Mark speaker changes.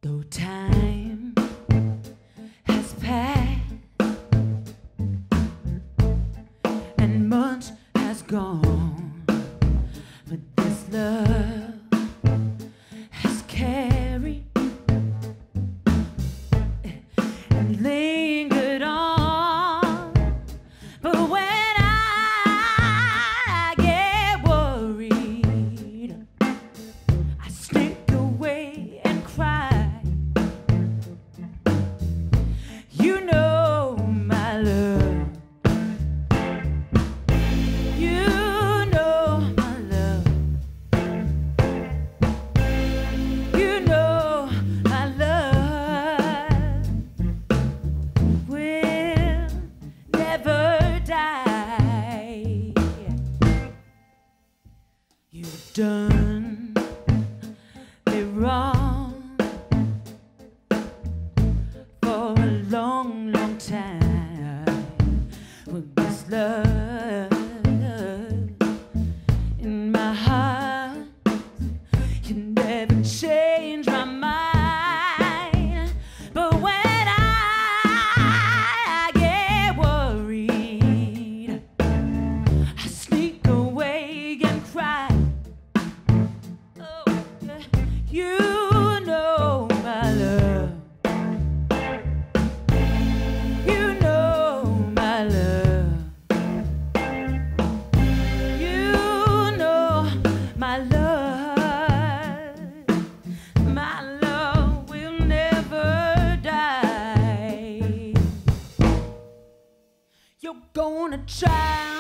Speaker 1: Though time has passed and much has gone, but this love has carried and lingered on. But when I get worried, I sneak away and cry. You know my love. You know my love. You know my love will never die. You've done me wrong for a long, long time. With this love in my heart, you never change my mind. But when I get worried, I sneak away and cry. Oh, yeah. You know my love. You know my love. You know my love. My love will never die. You're gonna try